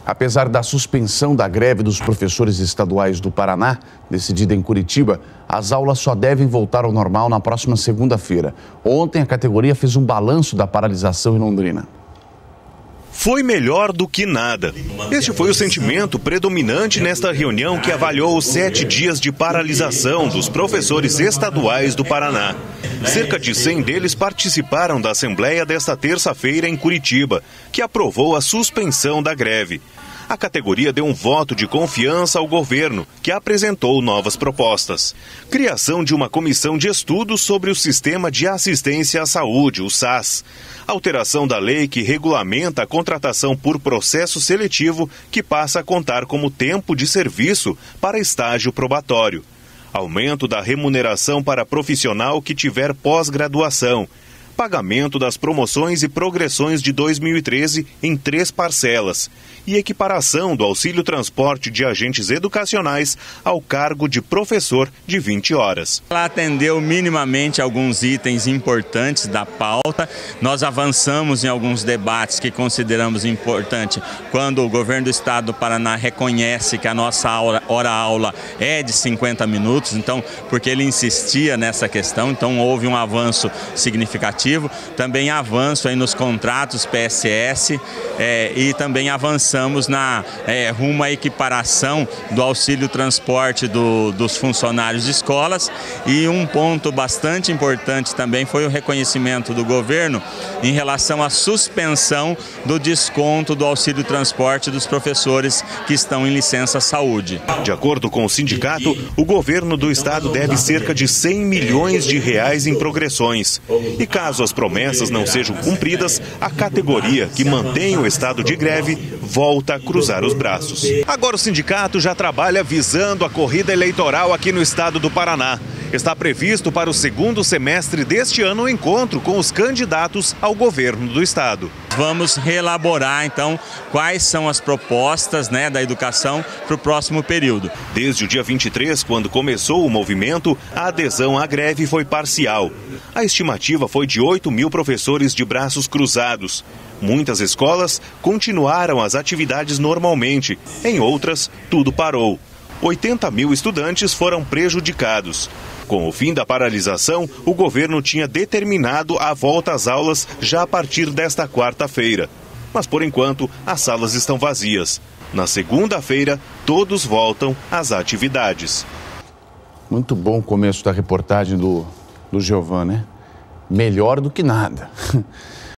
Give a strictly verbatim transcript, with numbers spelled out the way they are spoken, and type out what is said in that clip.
Apesar da suspensão da greve dos professores estaduais do Paraná, decidida em Curitiba, as aulas só devem voltar ao normal na próxima segunda-feira. Ontem, a categoria fez um balanço da paralisação em Londrina. Foi melhor do que nada. Este foi o sentimento predominante nesta reunião que avaliou os sete dias de paralisação dos professores estaduais do Paraná. Cerca de cem deles participaram da assembleia desta terça-feira em Curitiba, que aprovou a suspensão da greve. A categoria deu um voto de confiança ao governo, que apresentou novas propostas. Criação de uma comissão de estudos sobre o Sistema de Assistência à Saúde, o SAS. Alteração da lei que regulamenta a contratação por processo seletivo, que passa a contar como tempo de serviço para estágio probatório. Aumento da remuneração para profissional que tiver pós-graduação. Pagamento das promoções e progressões de dois mil e treze em três parcelas e equiparação do auxílio transporte de agentes educacionais ao cargo de professor de vinte horas. Ela atendeu minimamente alguns itens importantes da pauta. Nós avançamos em alguns debates que consideramos importante quando o governo do estado do Paraná reconhece que a nossa hora-aula é de cinquenta minutos, então, porque ele insistia nessa questão, então houve um avanço significativo. Também avanço aí nos contratos P S S é, e também avançamos na é, rumo à equiparação do auxílio transporte do, dos funcionários de escolas. E um ponto bastante importante também foi o reconhecimento do governo em relação à suspensão do desconto do auxílio transporte dos professores que estão em licença saúde. De acordo com o sindicato, o governo do estado deve cerca de cem milhões de reais em progressões. E caso as promessas não sejam cumpridas, a categoria que mantém o estado de greve volta a cruzar os braços. Agora o sindicato já trabalha visando a corrida eleitoral aqui no estado do Paraná. Está previsto para o segundo semestre deste ano o encontro com os candidatos ao governo do estado. Vamos reelaborar, então, quais são as propostas, né, da educação para o próximo período. Desde o dia vinte e três, quando começou o movimento, a adesão à greve foi parcial. A estimativa foi de oito mil professores de braços cruzados. Muitas escolas continuaram as atividades normalmente, em outras, tudo parou. oitenta mil estudantes foram prejudicados. Com o fim da paralisação, o governo tinha determinado a volta às aulas já a partir desta quarta-feira. Mas, por enquanto, as salas estão vazias. Na segunda-feira, todos voltam às atividades. Muito bom o começo da reportagem do, do Giovan, né? Melhor do que nada.